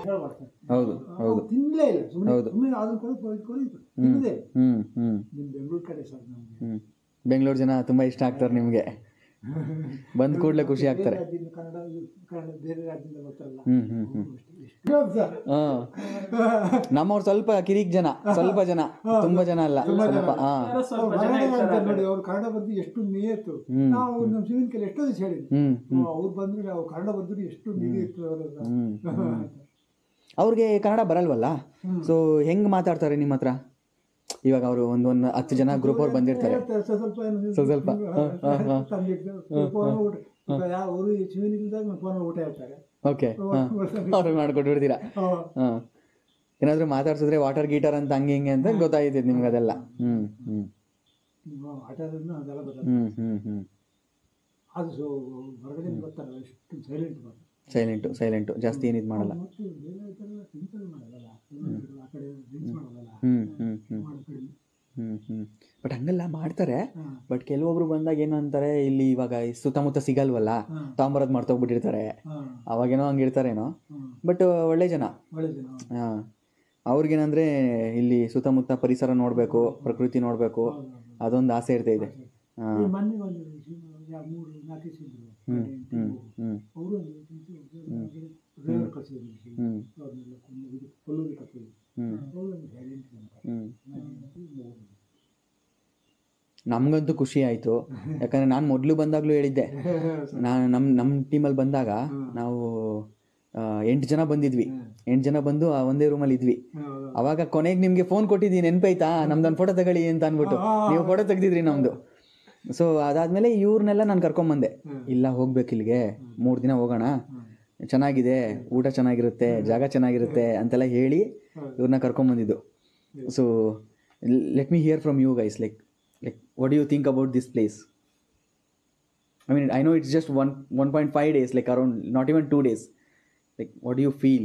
ಹೌದು ಹೌದು ತಿನ್ನಲೇ ಇಲ್ಲ, ಸುಮ್ಮನೆ ಅದನ್ನ ತಿನ್ನದೇ. ನಿಮ್ಮ ಬೆಂಗಳೂರು ಕಡೆ ಸರ್ ನಮಗೆ ಬೆಂಗಳೂರು ಜನ ತುಂಬಾ ಇಷ್ಟ ಆಗ್ತಾರೆ ನಿಮ್ಗೆ, ಬಂದ್ ಕೂಡಲೇ ಖುಷಿ ಆಗ್ತಾರೆ. ಬೇರೆ ರಾಜ್ಯದಿಂದ ಬರ್ತಾರಲ್ಲ, ನಮ್ಮವ್ರು ಸ್ವಲ್ಪ ಕಿರಿಕ್ ಜನ, ಸ್ವಲ್ಪ ಜನ, ತುಂಬಾ ಜನ ಅಲ್ಲ, ಸ್ವಲ್ಪ. ನೋಡಿ ಅವ್ರು ಕನ್ನಡ ಬಂದು ಎಷ್ಟು ನಿಯತ್ತು. ನಾವು ನಮ್ಮ ಶಿವನ್ ಕೈಲಿ ಎಷ್ಟೋ ದಿವಸ ಹೇಳಿದ್ವಿ, ಅವ್ರು ಬಂದ್ರೆ ನಾವು ಕನ್ನಡ ಬಂದ್ರು ಎಷ್ಟು ನಿಯತ್ತು ಅವರೆಲ್ಲ. ಅವ್ರಿಗೆ ಕನ್ನಡ ಬರಲ್ವಲ್ಲ, ಸೊ ಹೆಂಗ್ ಮಾತಾಡ್ತಾರೆ ನಿಮ್ಮ ಹತ್ರ? ಇವಾಗ ಅವರು ಒಂದು 10 ಜನ ಗ್ರೂಪ್ ಅವ್ರು ಬಂದಿರ್ತಾರೆ, ಸ್ವಲ್ಪ ಅವರು ಶಿವನಿಲ್ದಾಗ ಫೋನ್ ಊಟ ಹೇಳ್ತಾರೆ. ಓಕೆ, ಅವ್ರಿಗೆ ಮಾಡ್ಕೊಟ್ಟು ಬಿಡ್ತೀರಾ? ಏನಾದ್ರು ಮಾತಾಡ್ಸಿದ್ರೆ ವಾಟರ್ ಗೀಟರ್ ಅಂತ ಹಂಗೆ ಹಿಂಗೆ ಅಂತ ಗೊತ್ತಾಯ್ತದೆ ನಿಮ್ಗೆ ಅದೆಲ್ಲ? ಅದು ಹೊರಗಡೆ ಬರ್ತಾರಲ್ಲ ಎಷ್ಟು ಸೈಲೆಂಟು, ಜಾಸ್ತಿ ಏನಿದ್ ಮಾಡಲ್ಲ. ಬಟ್ ಹಂಗೆಲ್ಲ ಮಾಡ್ತಾರೆ. ಬಟ್ ಕೆಲವೊಬ್ರು ಬಂದಾಗ ಏನು ಅಂತಾರೆ, ಇಲ್ಲಿ ಇವಾಗ ಸುತ್ತಮುತ್ತ ಸಿಗಲ್ವಲ್ಲ, ತಾಂಬರದ್ ಮಾಡ್ತೋಗ್ಬಿಟ್ಟಿರ್ತಾರೆ, ಅವಾಗೇನೋ ಹಂಗಿರ್ತಾರೇನೋ. ಬಟ್ ಒಳ್ಳೆ ಜನ. ಅವ್ರಿಗೇನಂದ್ರೆ ಇಲ್ಲಿ ಸುತ್ತಮುತ್ತ ಪರಿಸರ ನೋಡ್ಬೇಕು, ಪ್ರಕೃತಿ ನೋಡ್ಬೇಕು, ಅದೊಂದು ಆಸೆ ಇರ್ತೈತೆ. ನಮ್ಗಂತೂ ಖುಷಿ ಆಯ್ತು, ಯಾಕಂದ್ರೆ ನಾನು ಮೊದಲು ಬಂದಾಗ್ಲೂ ಹೇಳಿದ್ದೆ, ನಾನು ನಮ್ಮ ಟೀಮಲ್ಲಿ ಬಂದಾಗ ನಾವು 8 ಜನ ಬಂದಿದ್ವಿ. 8 ಜನ ಬಂದು ಒಂದೇ ರೂಮಲ್ಲಿ ಇದ್ವಿ. ಅವಾಗ ಕೊನೆಗೆ ನಿಮ್ಗೆ ಫೋನ್ ಕೊಟ್ಟಿದ್ದೀನಿ, ನೆನಪೈತಾ? ನಮ್ದೊಂದು ಫೋಟೋ ತಗೊಳ್ಳಿ ಅಂತ ಅಂದ್ಬಿಟ್ಟು ನೀವು ಫೋಟೋ ತೆಗ್ದಿದ್ರಿ ನಮ್ದು. ಸೊ ಅದಾದ್ಮೇಲೆ ಇವ್ರನ್ನೆಲ್ಲ ನಾನು ಕರ್ಕೊಂಬಂದೆ, ಇಲ್ಲ ಹೋಗ್ಬೇಕು ಇಲ್ಲಿಗೆ, 3 ದಿನ ಹೋಗೋಣ, ಚೆನ್ನಾಗಿದೆ, ಊಟ ಚೆನ್ನಾಗಿರುತ್ತೆ, ಜಾಗ ಚೆನ್ನಾಗಿರುತ್ತೆ ಅಂತೆಲ್ಲ ಹೇಳಿ ಇವ್ರನ್ನ ಕರ್ಕೊಂಬಂದಿದ್ದು. So let me hear from you guys, like what do you think about this place? I mean, I know it's just 1.5 days, like around not even 2 days. Like, what do you feel?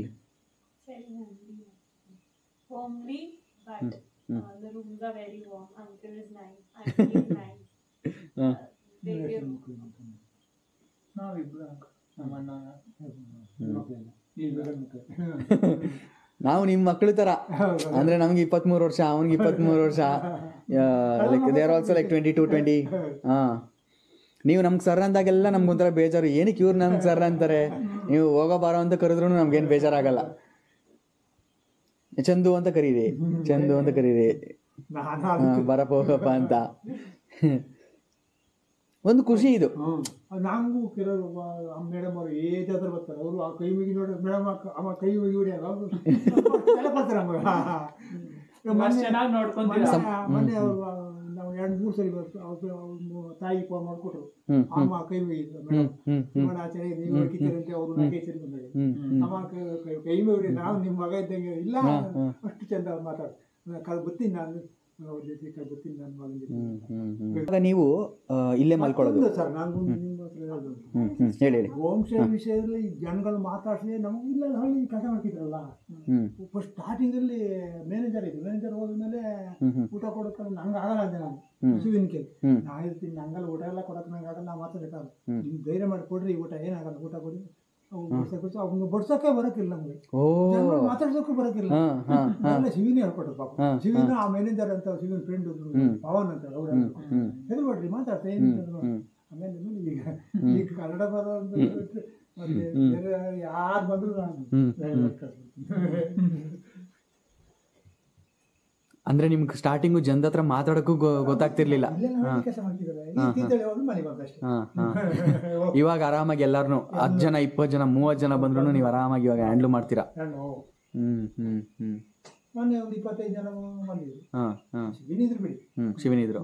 Homely, but the rooms are very warm. Uncle is nice, auntie is nice. They give. ನಾವು ನಿಮ್ಮ ಮಕ್ಕಳು ಥರ, ಅಂದರೆ ನಮ್ಗೆ 23 ವರ್ಷ, ಅವ್ನಿಗೆ 23 ವರ್ಷ, like they are also like 22-20. ನೀವು ನಮ್ಗೆ ಸರ್ ಅಂದಾಗೆಲ್ಲ ನಮ್ಗೊಂಥರ ಬೇಜಾರು, ಏನಕ್ಕೆ ಇವ್ರು ನಮ್ಗೆ ಸರ್ ಅಂತಾರೆ, ನೀವು ಹೋಗೋ ಬಾರೋ ಅಂತ ಕರೆದ್ರೂ ನಮ್ಗೇನು ಬೇಜಾರಾಗಲ್ಲ. ಚಂದು ಅಂತ ಕರೀರಿ, ಚಂದು ಅಂತ ಕರೀರಿ, ಬರಪ್ಪ ಹೋಗಪ್ಪ ಅಂತ. ಒಂದು ಖುಷಿ ಇದು. ನಂಗೂ ಕೆಲವರು ಮೇಡಮ್ ಅವರು ಏಜ್ ಆದ್ರೆ ಬರ್ತಾರೆ, ಅವರು ಆ ಕೈ ಮುಗಿ ನೋಡಿ ಮೇಡಮ್ ಅಮ್ಮ ಕೈ ಮುಗಿ ಹೊಡಿಯಲ್ಲ, ಕೊಡ್ತಾರೆ ಮೊನ್ನೆ ಅವರು ನಾವು 2-3 ಸರಿ ತಾಯಿ ಫೋನ್ ಮಾಡಿಕೊಟ್ರು, ಅಮ್ಮ ಕೈ ಮುಗಿದ್ರು ಮೇಡಮ್ ಆಚಾರ್ಯ ನೀವು ಹೋಗಿದ್ದೀರಂತೆ, ಅವರು 4-5 ಸರಿ ಬಂದಾಗ ಅಮ್ಮ ಕೈ ಮುಗಿ, ನಾವು ನಿಮ್ಮ ಮಗ ಇದ್ದಂಗೆ ಇಲ್ಲ, ಅಷ್ಟು ಚಂದ ಮಾತಾಡ್ತಾರೆ, ಗೊತ್ತೀನಿ ನಾನು ನೀವು ಇಲ್ಲೇ ಮಲ್ಕೊಳ್ಳೋದು ಸರ್. ನಾನು ಹೇಳಿ. ಹೋಮ್ ಸ್ಟೇ ವಿಷಯದಲ್ಲಿ ಜನಗಳು ಮಾತಾಡಿಸಿ ನಮ್ಗೆ ಇಲ್ಲ ಹಳ್ಳಿ ಕೆಲಸ ಮಾಡ್ತಿದ್ರಲ್ಲ, ಫಸ್ಟ್ ಸ್ಟಾರ್ಟಿಂಗ್ ಅಲ್ಲಿ ಮ್ಯಾನೇಜರ್ ಇದ್ರು, ಮ್ಯಾನೇಜರ್ ಹೋದ್ಮೇಲೆ ಊಟ ಕೊಡೋಕೆ ನಂಗೆ ಆಗಲ್ಲ ಅಂದೆ ನಾನು ಶಿವಿನ ಕೇಳಿ, ನಾ ಹೇಳ್ತೀನಿ ನಂಗಲ್ಲ ಊಟ ಎಲ್ಲ ಕೊಡೋಕೆ ನಂಗೆ ಆಗಲ್ಲ, ನಾ ಮಾತಾಡಕ್ಕಾಗಲ್ಲ, ನೀವು ಧೈರ್ಯ ಮಾಡಿ ಕೊಡ್ರಿ ಊಟ, ಏನಾಗಲ್ಲ ಊಟ ಕೊಡಿ. ಅವ್ನು ಬಡ್ಸೋಕೆ ಬರೋಕಿಲ್ಲ, ನಮ್ಗೆ ಮಾತಾಡ್ಸೋಕೆ ಬರೋಕಿಲ್ಲ, ಶಿವಿನೇ ಹೇಳ್ಕೊಟ್ರು ಪಾಪ. ಶಿವಿನ ಆ ಮ್ಯಾನೇಜರ್ ಅಂತ ಶಿವಿನ ಫ್ರೆಂಡ್ ಪವನ್ ಅಂತ ಅವ್ರು ಹೇಳ್ಕೊಡ್ರಿ ಮಾತಾಡ್ತಾ ಏನು. ಆಮೇಲೆ ಈಗ ಕನ್ನಡ ಬರೋ ಯಾರು ಬಂದ್ರು ನಾನು ಅಂದ್ರೆ ನಿಮ್ಗೆ ಸ್ಟಾರ್ಟಿಂಗು ಜನದ ಹತ್ರ ಮಾತಾಡಕ್ಕೂ ಗೊತ್ತಾಗ್ತಿರ್ಲಿಲ್ಲ. ಇವಾಗ ಆರಾಮಾಗಿ ಎಲ್ಲಾರ್ನು 10 ಜನ 20 ಜನ 30 ಜನ ಬಂದ್ರು ನೀವು ಆರಾಮಾಗಿ ಇವಾಗ ಹ್ಯಾಂಡ್ಲ್ ಮಾಡ್ತೀರಾ. ಮೊನ್ನೆ ಒಂದು 25 ಜನ ಬಂದಿದ್ರು. ಶಿವಿನಿದ್ರು ಬಿಡಿ, ಶಿವಿನಿದ್ರು.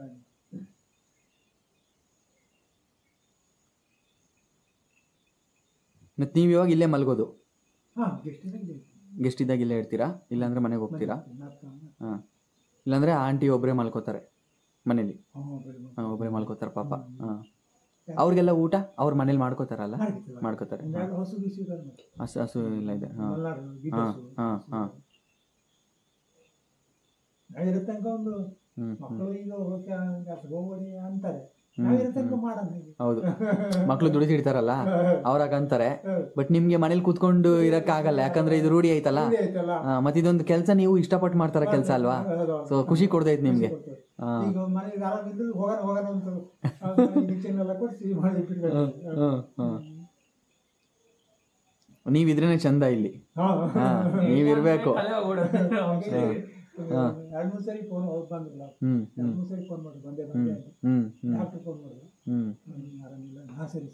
ಮತ್ತೆ ನೀವು ಇವಾಗ ಇಲ್ಲೇ ಮಲ್ಗೋದು? ಗೆಸ್ಟ್ ಇದ್ದಾಗ ಇಲ್ಲೇ ಇರ್ತೀರಾ, ಇಲ್ಲಾಂದ್ರೆ ಮನೆಗೆ ಹೋಗ್ತೀರಾ? ಇಲ್ಲಾಂದ್ರೆ ಆಂಟಿ ಒಬ್ಬರೇ ಮಲ್ಕೋತಾರೆ ಮನೇಲಿ? ಒಬ್ಬರೇ ಮಲ್ಕೋತಾರೆ ಪಾಪ. ಅವ್ರಿಗೆಲ್ಲ ಊಟ ಅವ್ರ ಮನೇಲಿ ಮಾಡ್ಕೋತಾರಲ್ಲ? ಮಾಡ್ಕೋತಾರೆ. ಹಸು ಎಲ್ಲ ಇದೆ. ಅಂತಾರೆ ನಾವಿರೋ ತನಕ ಮಾಡಂತ ಹೌದು, ಮಕ್ಳು ದುಡಿತಿರ್ತಾರಲ್ಲ ಅವ್ರಾಗ ಅಂತಾರೆ. ಬಟ್ ನಿಮ್ಗೆ ಮನೇಲಿ ಕೂತ್ಕೊಂಡು ಇರಕ್ಕಾಗಲ್ಲ, ಯಾಕಂದ್ರೆ ಇದು ರೂಢಿ ಐತಲ್ಲ. ಆಯ್ತಲ್ಲ. ಮತ್ತೆ ಇದೊಂದು ಕೆಲಸ ನೀವು ಇಷ್ಟಪಟ್ಟು ಮಾಡ್ತಾರ ಕೆಲಸ ಅಲ್ವಾ, ಸೊ ಖುಷಿ ಕೊಡ್ತೈತೆ ನಿಮ್ಗೆ. ಈಗ ಮನೆಗೆ ಆರಾಮಿದ್ದು ಹೋಗೋಣ ಅಂತ ಇಂಜೆಕ್ಷನ್ ಎಲ್ಲ ಕೊಡಿಸಿ ಮಾಡಿ ನೀವಿದ್ರೇನೆ ಚಂದ ಇಲ್ಲಿ. ನೀವಿರ್ಬೇಕು. 2-3 ಸರಿ ಫೋನ್ ಬಂದಿಲ್ಲ, 2-3 ಸರಿ ಫೋನ್ ಮಾಡಿ ಬಂದೆ ಡಾಕ್ಟರ್ ಫೋನ್ ಮಾಡಿದ್ರು, ಆರಾಮಿಲ್ಲ. ಸರಿ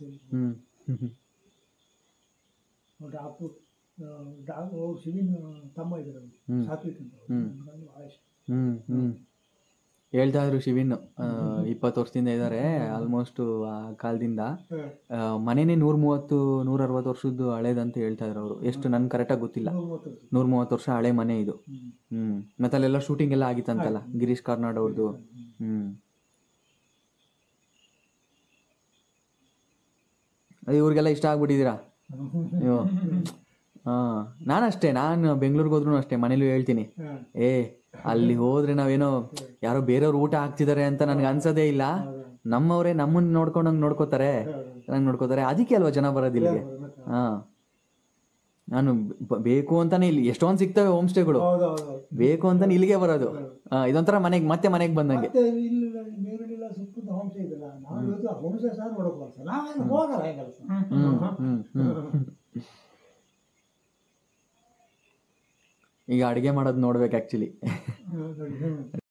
ಡಾಕ್ಟರ್ ಶಿವಿನ್ ತಮ್ಮ ಇದ್ರು ಸಾತ್ವಿಕ್ ಅಂತ, ಭಾಳ ಇಷ್ಟ. ಹೇಳ್ತಾ ಇದ್ರು ಶಿವಿನ್ 20 ವರ್ಷದಿಂದ ಇದ್ದಾರೆ ಆಲ್ಮೋಸ್ಟ್ ಆ ಕಾಲದಿಂದ. ಮನೇನೆ 130-160 ವರ್ಷದ್ದು ಹಳೇದಂತ ಹೇಳ್ತಾ ಇದ್ರು ಅವರು. ಎಷ್ಟು ನನ್ ಕರೆಕ್ಟಾಗಿ ಗೊತ್ತಿಲ್ಲ, 130 ವರ್ಷ ಹಳೆ ಮನೆ ಇದು. ಮತ್ತೆ ಅಲ್ಲೆಲ್ಲ ಶೂಟಿಂಗ್ ಎಲ್ಲ ಆಗಿತ್ತಂತಲ್ಲ ಗಿರೀಶ್ ಕಾರ್ನಾಡ್ ಅವ್ರದ್ದು. ಅದು ಇವ್ರಿಗೆಲ್ಲ ಇಷ್ಟ ಆಗ್ಬಿಟ್ಟಿದ್ದೀರಾ ನೀವು. ನಾನಷ್ಟೇ, ನಾನು ಬೆಂಗ್ಳೂರ್ಗೆ ಹೋದ್ರು ಅಷ್ಟೇ ಮನೇಲೂ ಹೇಳ್ತೀನಿ, ಅಲ್ಲಿ ಹೋದ್ರೆ ನಾವೇನೋ ಯಾರೋ ಬೇರೆಯವ್ರು ಊಟ ಹಾಕ್ತಿದ್ದಾರೆ ಅಂತ ನನ್ಗೆ ಅನ್ಸೋದೇ ಇಲ್ಲ. ನಮ್ಮವರೇ ನಮ್ಮನ್ನ ನೋಡ್ಕೊಂಡಂಗ್ ನೋಡ್ಕೋತಾರೆ, ಚೆನ್ನಾಗಿ ನೋಡ್ಕೋತಾರೆ. ಅದಕ್ಕೆ ಅಲ್ವಾ ಜನ ಬರೋದಿಲ್ಲಿಗೆ. ನಾನು ಬೇಕು ಅಂತಾನೆ ಇಲ್ಲಿ ಎಷ್ಟೊಂದು ಸಿಗ್ತವೆ ಹೋಮ್ ಸ್ಟೇಗಳು, ಬೇಕು ಅಂತಾನೆ ಇಲ್ಲಿಗೆ ಬರೋದು. ಇದೊಂಥರ ಮತ್ತೆ ಮನೆಗೆ ಬಂದಂಗೆ. ಈಗ ಅಡುಗೆ ಮಾಡೋದು ನೋಡ್ಬೇಕು ಆ್ಯಕ್ಚುಲಿ.